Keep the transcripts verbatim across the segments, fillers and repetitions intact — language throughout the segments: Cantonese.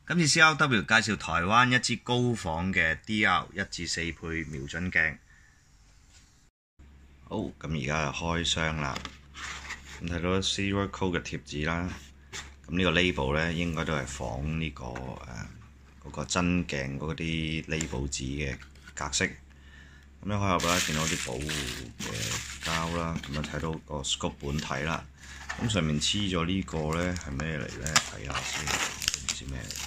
今次 C R W 介紹台灣一支高仿嘅 D R 一至四倍瞄準鏡。好，咁而家就開箱啦。咁睇到 Zero Code 嘅貼紙啦。咁呢個 label 咧應該都係仿呢、這個誒嗰、呃那個真鏡嗰啲 label 紙嘅格式。咁一開盒啦，見到啲保護嘅膠啦，咁啊睇到個 scope 本體啦。咁上面黐咗呢個咧係咩嚟咧？睇下先，唔知咩嚟。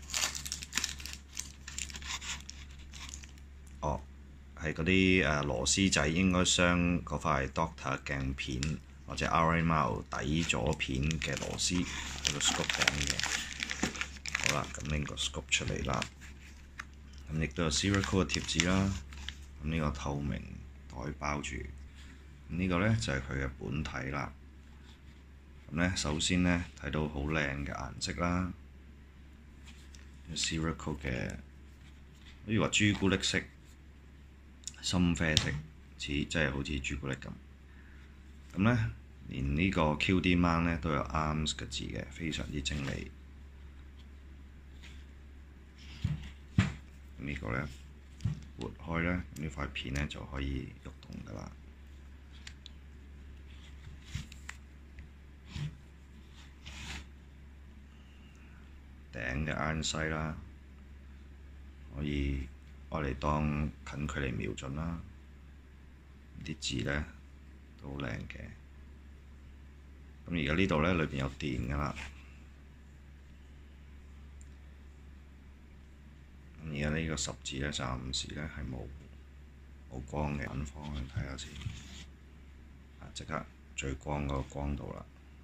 哦，係嗰啲誒螺絲仔，應該鑲嗰塊 Doctor 鏡片或者 R A M 底咗片嘅螺絲喺個 scope 頂嘅。好啦，咁拎個 scope 出嚟啦。咁亦都有 Zero Code 嘅貼紙啦。咁呢個透明袋包住。咁呢個咧就係佢嘅本體啦。咁咧首先咧睇到好靚嘅顏色啦 ，Zero Code 嘅，好似話朱古力色、深啡色，似即係好似朱古力咁。咁咧連呢個 Q D mount 咧都有 arms 嘅字嘅，非常之精美。咁呢個咧撥開咧，呢塊片咧就可以喐動㗎啦。頂嘅 iron sight 啦，可以愛嚟當近距離瞄準啦。啲字咧都好靚嘅。咁而家呢度咧裏邊有電㗎啦。咁而家呢個十字咧暫時咧係冇冇光嘅，揾方向睇下先。啊！即刻最光嗰個光度啦。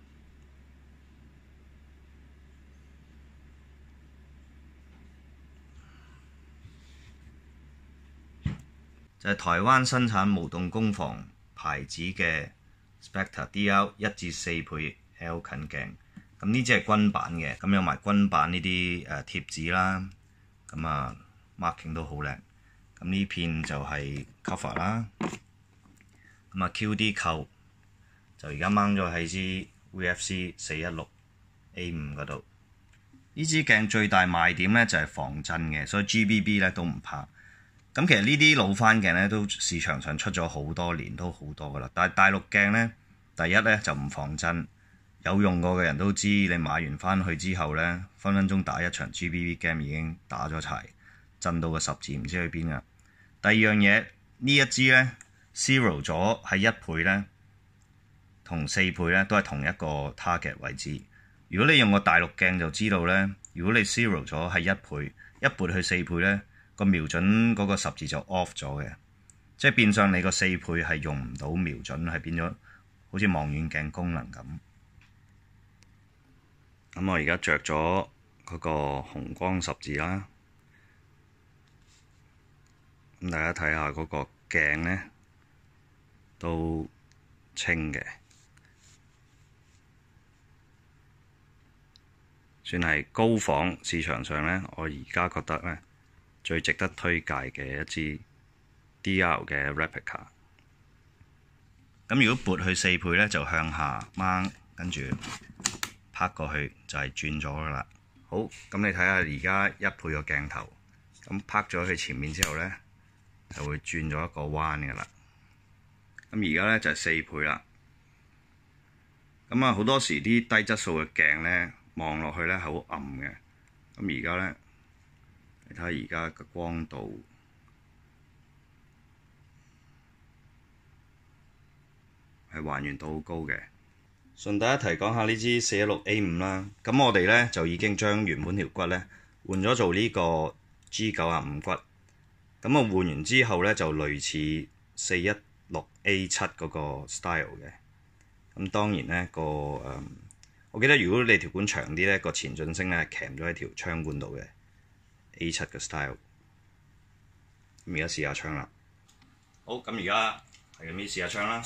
就係台灣生產無動工房牌子嘅 Spectra D R 一至四倍 L 近鏡。咁呢支係軍版嘅，咁有埋軍版呢啲誒貼紙啦。咁啊 marking 都好靚。咁呢片就係 cover 啦。咁啊 Q D 扣就而家掹咗喺支 V F C 四一六 A 五嗰度。呢支鏡最大賣點咧就係防震嘅，所以 G B B 咧都唔怕。咁其實呢啲老番鏡咧都市場上出咗好多年，都好多噶啦。但係大陸鏡咧，第一咧就唔防震，有用過嘅人都知，你買完翻去之後咧，分分鐘打一場 G B B game 已經打咗柴，震到個十字唔知去邊噶。第二樣嘢，呢一支咧 zero 咗係一倍咧，同四倍咧都係同一個 target 位置。如果你用個大陸鏡就知道咧，如果你 zero 咗係一倍，一撥去四倍咧，個瞄準嗰個十字就 off 咗嘅，即係變相你個四倍係用唔到瞄準，係變咗好似望遠鏡功能咁。咁我而家着咗嗰個紅光十字啦，咁大家睇下嗰個鏡咧都清嘅，算係高仿市場上咧，我而家覺得咧最值得推介嘅一支 D R 嘅 replica。咁如果撥去四倍咧，就向下掹，跟住拍過去就係轉咗噶啦。好，咁你睇下而家一倍個鏡頭，咁拍咗去前面之後咧，就會轉咗一個彎噶啦。咁而家咧就係四倍啦。咁啊好多時啲低質素嘅鏡咧，望落去咧係好暗嘅。咁而家咧，你睇下而家嘅光度係還原度好高嘅。順帶一提講下呢支四一六 A 五啦，咁我哋咧就已經將原本條骨咧換咗做呢個 G 九十五骨。咁啊換完之後咧就類似四一六 A 七嗰個 style 嘅。咁當然咧個誒、嗯，我記得如果你條管長啲咧，個前進聲咧係鉗咗喺條槍管度嘅 A 七嘅 style。咁而家試下槍啦。好，咁而家係咁樣試下槍啦。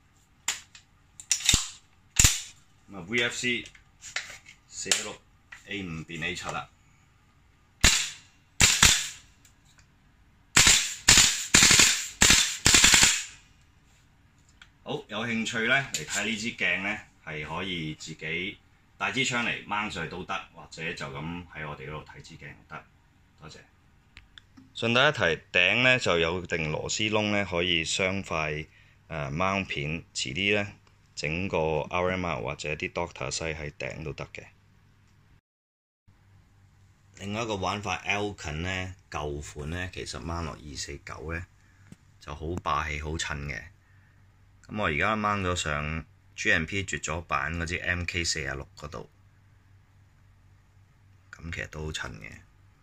咁啊 V F C 四一六 A 五變 A 七啦。好，有興趣咧嚟睇呢支鏡咧，係可以自己帶支槍嚟掹上去都得，或者就咁喺我哋嗰度睇支鏡都得。多謝。順帶一提，頂咧就有定螺絲窿咧，可以雙塊誒掹片，遲啲咧整個 R M R 或者啲 Doctor 西喺頂都得嘅。另外一個玩法 Elkin 咧，舊款咧其實掹落二四九咧就好霸氣好襯嘅。咁我而家掹咗上 G M P 絕咗版嗰支 M K 四十六嗰度，咁其實都好襯嘅。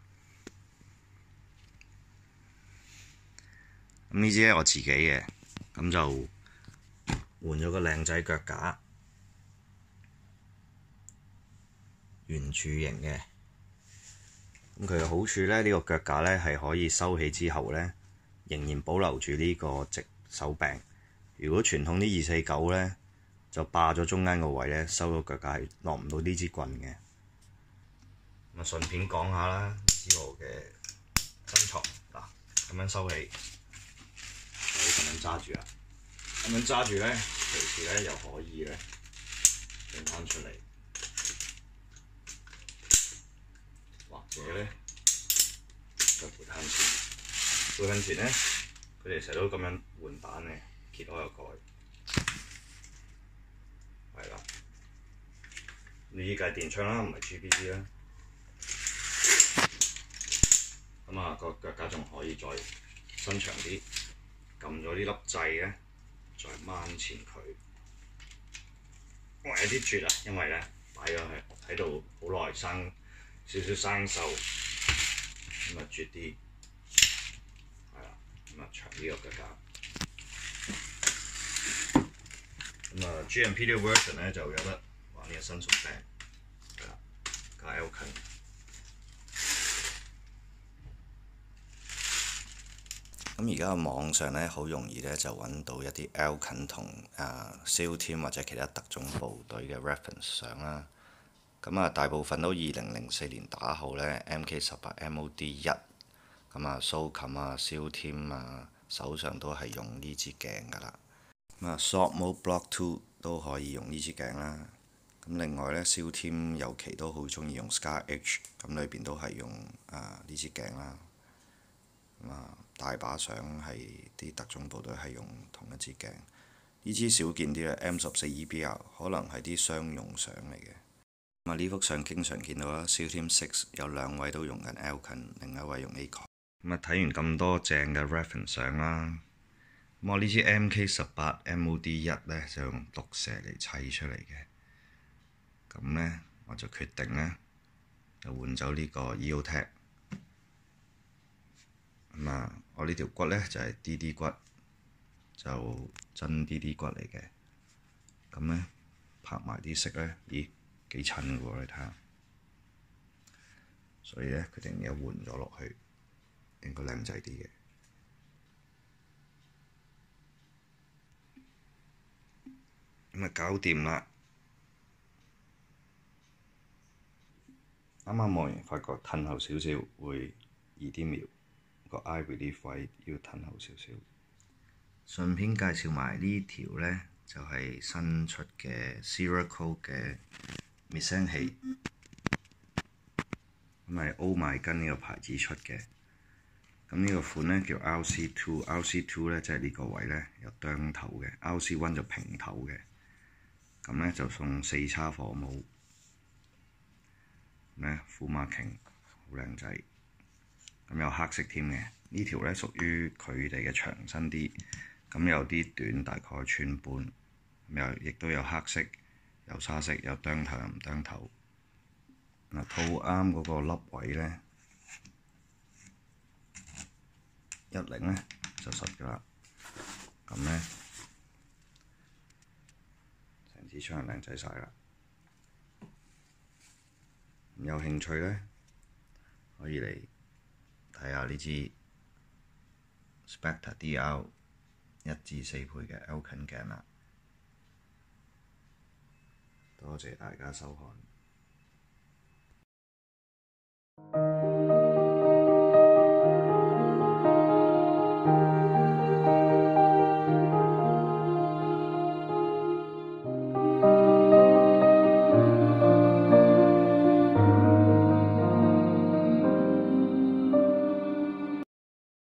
咁呢支咧我自己嘅，咁就換咗個靚仔腳架，圓柱形嘅。咁佢嘅好處咧，呢、呢個腳架咧係可以收起之後咧，仍然保留住呢個直手柄。如果傳統啲二四九咧，就霸咗中間個位咧，收咗腳架係落唔到呢支棍嘅。咁啊，順便講下啦，呢支我嘅珍藏嗱，咁樣收起，可以咁樣揸住啊，咁樣揸住咧，隨時咧又可以咧拎翻出嚟。或者咧，就回向前，回向前咧，佢哋成日都咁樣換板嘅，揭開個蓋，係啦。呢依計電槍啦，唔係 G B D 啦。咁啊，個腳架仲可以再伸長啲，撳咗呢粒掣咧，再掹前佢。哇！有啲絕啊，因為咧擺咗喺喺度好耐生。少少生鏽，咁啊絕啲，係啦，咁啊長啲個腳架，咁啊 G M P 呢個 version 咧就有得玩呢個伸縮柄，係啦，加 Elkin。咁而家喺網上咧好容易咧就揾到一啲 Elkin 同啊 SEAL Team 或者其他特種部隊嘅 reference 相啦。咁啊，大部分都二零零四年打後咧 M K 十八 M O D 一，咁啊蘇冚啊 SEAL Team 啊手上都係用呢支鏡噶啦。咁啊 Sword Mode Block Two 都可以用呢支鏡啦。咁另外咧 SEAL Team 尤其都好中意用 Scar H， 咁裏邊都係用啊呢支鏡啦。咁啊大把相係啲特種部隊係用同一支鏡。呢支少見啲啦 M 十四 E B R 可能係啲商用相嚟嘅。咁啊呢幅相經常見到啦 SEAL Team Six 有兩位都用緊 Elkin， 另一位用 Acon。咁啊睇完咁多正嘅 reference 相啦，咁我呢支 M K 十八 M O D 一咧就用毒蛇嚟砌出嚟嘅。咁咧我就決定咧就換走呢個 EOTech。咁啊我呢條骨咧就係 D D 骨，就真 D D 骨嚟嘅。咁咧拍埋啲色咧，咦〜幾襯嘅喎，你睇下，所以咧決定又換咗落去，應該靚仔啲嘅。咁啊搞掂啦！啱啱望完發覺褪後少少會易啲描，個 eye relief 位要褪後少少。順便介紹埋呢條咧，就係、是、新出嘅 Cerakote 嘅滅聲器，咁係 Oh My Gun 呢個牌子出嘅。咁呢個款咧叫 R C Two，R C Two 咧即係呢個位咧有釘頭嘅 ，R C One 就平頭嘅。咁咧就送四叉火帽，咩 full marking 好靚仔，咁有黑色添嘅。呢條咧屬於佢哋嘅長身啲，咁有啲短大概寸半，咁又亦都有黑色。有沙色，有釘頭，又唔釘頭。嗱，套啱嗰個粒位咧，一擰咧就實㗎啦。咁咧，成支槍靚仔晒啦。有興趣咧，可以嚟睇下呢支 Spectre D R 一至四倍嘅 Elkin 鏡啦。多謝大家收看。